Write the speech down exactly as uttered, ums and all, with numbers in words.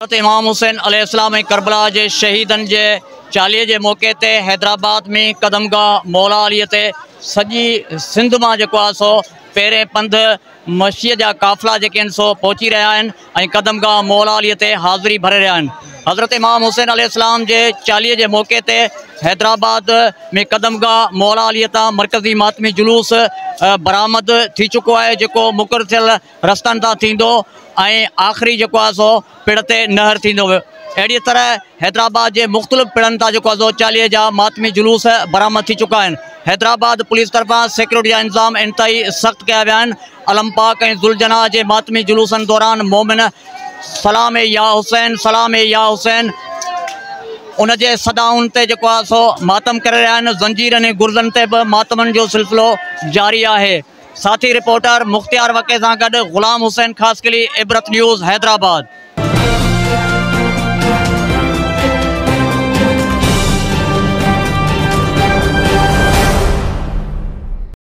हज़रत इमाम हुसैन अलैहिस्सलाम ऐं करबला जे शहीदनि जे चालीहे जे मौक़े ते हैदराबाद में कदमगाह मौला अलीअ ते सॼी सिंध मां जेको आहे सो पहिरें पंधु मशीअ जा काफ़िला जेके आहिनि सो पहुची रहिया आहिनि ऐं कदमगाह मौला अलीअ ते हाज़िरी भरे रहिया आहिनि। हज़रत इमाम हुसैन अलैहिस्सलाम जे चालीहे जे मौक़े ते हैदराबाद में कदमगाह मौला अलीअ तां मरकज़ी मातमी जुलूस बरामद थी चुको आहे, जेको मुक़ररु थियल रस्तनि तां थींदो ऐं आख़िरी जेको आहे सो पिण ते नहर थींदो। अहिड़ी तरह हैदराबाद जे मुख़्तलिफ़ पिणनि तां जेको आहे सो चालीहे जा मातमी जुलूस बरामद थी चुका आहिनि। हैदराबाद पुलिस तरफ़ां सिक्योरिटी जा इंतज़ाम इंतहाई सख़्तु कया विया आहिनि। अलमपाक ऐं ज़ुलजना जे मातमी जुलूसनि दौरान मोमिन सलाम ए या हुसैन सलाम ए या हुसैन उन जे सदाउनि ते जेको आहे सो मातम करे रहिया आहिनि। ज़ंजीरनि ऐं गुर्ज़नि ते बि मातमनि जो सिलसिलो जारी आहे। साथी रिपोर्टर मुख़्तियार वके सां गॾु ग़ुलाम हुसैन ख़ासकली इबरत न्यूज़ हैदराबाद।